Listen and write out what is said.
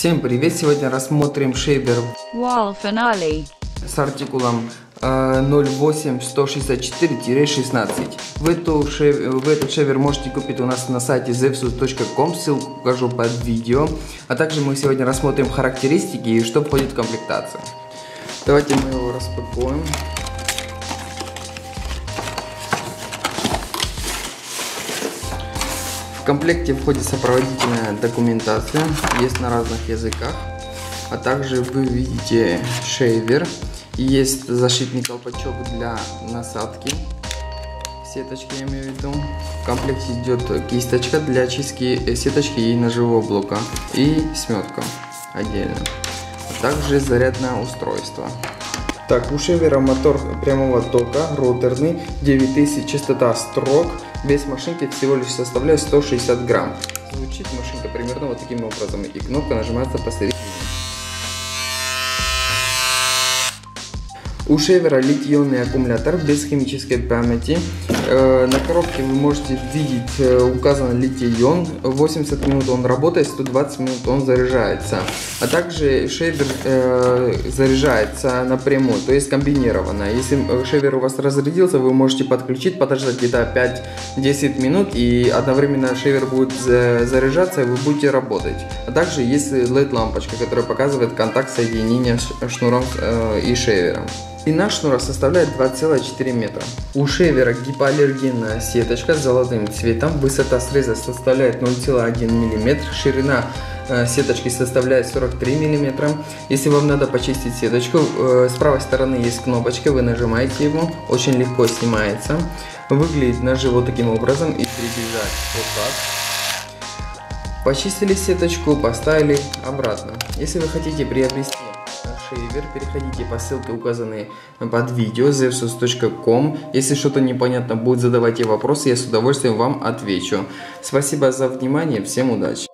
Всем привет! Сегодня рассмотрим шейвер Wall Finale с артикулом 08164-16. В этот шейвер можете купить у нас на сайте zevsus.com, ссылку укажу под видео. А также мы сегодня рассмотрим характеристики и что входит в комплектацию. Давайте мы его распакуем. В комплекте входит сопроводительная документация, есть на разных языках, а также вы видите шейвер, есть защитный колпачок для насадки, сеточки я имею в виду. В комплекте идет кисточка для очистки сеточки и ножевого блока и сметка отдельно, а также зарядное устройство. Так, у шейвера мотор прямого тока, роторный, 9000 частота строк, вес машинки всего лишь составляет 160 грамм. Звучит машинка примерно вот таким образом, и кнопка нажимается посередине. У шейвера литий-ионный аккумулятор без химической памяти. На коробке вы можете видеть указано литий-ион. 80 минут он работает, 120 минут он заряжается. А также шейвер заряжается напрямую, то есть комбинированно. Если шейвер у вас разрядился, вы можете подключить, подождать где-то 5-10 минут, и одновременно шейвер будет заряжаться, и вы будете работать. А также есть LED-лампочка, которая показывает контакт соединения шнуром и шейвером. Длина шнура составляет 2,4 метра. У шейвера гипоаллергенная сеточка с золотым цветом. Высота среза составляет 0,1 мм. Ширина сеточки составляет 43 мм. Если вам надо почистить сеточку, с правой стороны есть кнопочка, вы нажимаете его, очень легко снимается. Выглядит ножи вот таким образом и приближать вот так. Почистили сеточку, поставили обратно. Если вы хотите приобрести шейвер, переходите по ссылке, указанной под видео, zevsus.com. Если что-то непонятно будет, задавайте вопросы, я с удовольствием вам отвечу. Спасибо за внимание, всем удачи!